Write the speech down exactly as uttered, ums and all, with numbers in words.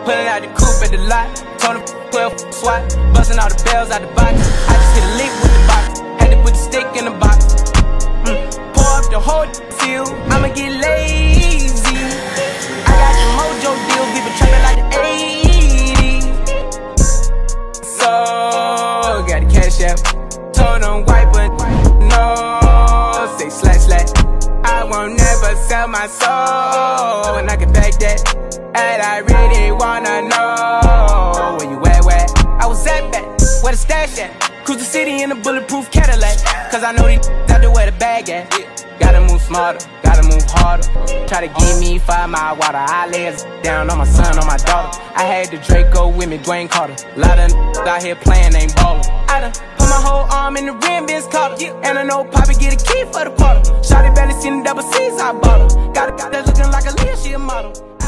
Pulling out the coupe at the lot. Told him twelve swat. Busting all the bells out the box. I just hit a lick with the box. Had to put the stick in the box. Mm. Pour up the whole field. I'ma get lazy. I got the mojo deal. We been trapping like the eighties. So, got the cash out. Told them wipe but no. Say slash slash. I won't never sell my soul. And I can back that. And I really wanna know where you at, where I was at back, where the stash at. Cruise the city in a bulletproof Cadillac. Cause I know these out there where the bag at. Gotta move smarter, gotta move harder. Try to give me five mile water. I lay it down on my son, on my daughter. I had the Draco with me, Dwayne Carter. Lot of out here playing, ain't ballin'. I done put my whole arm in the rim, Vince Carter. And I know Poppy get a key for the quarter. Shawty barely seen the double C's, I bought her. Got a guy that's looking like a Leah, she a model.